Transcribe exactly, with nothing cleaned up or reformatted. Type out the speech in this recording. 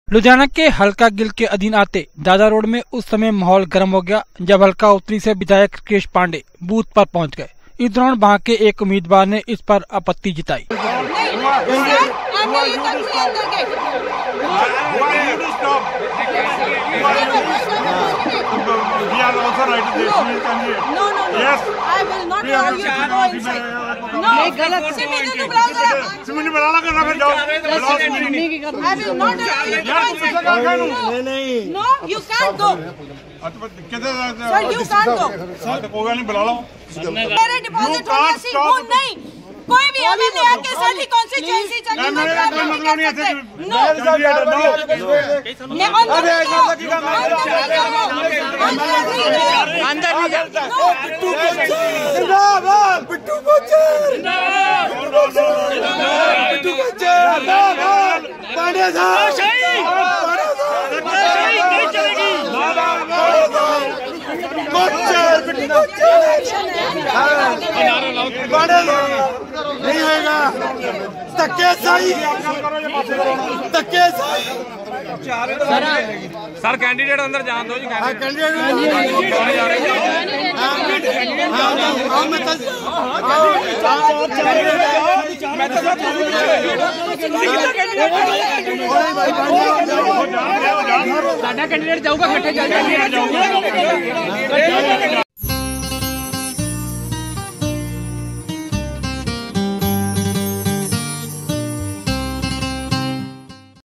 लुधियाना के हल्का गिल के अधीन आते दादा रोड में उस समय माहौल गर्म हो गया जब हल्का उत्तरी से विधायक कृष्ण पांडे बूथ पर पहुंच गए। इस दौरान वहां के एक उम्मीदवार ने इस पर आपत्ति जताई। मेरे डिपॉजिट होने से वो नहीं कोई भी एमएलए आके सारी कॉन्स्टिट्यूएंसी चली मतलब नहीं है नो अंदर नहीं जाता बिट्टू जिंदाबाद बिट्टू जिंदाबाद बिट्टू जिंदाबाद पांडे साहब नहीं चलेगी नहीं होगा धक्के सही धक्के सही सर कैंडिडेट अंदर जान दो जी कैंडिडेट जाऊंगा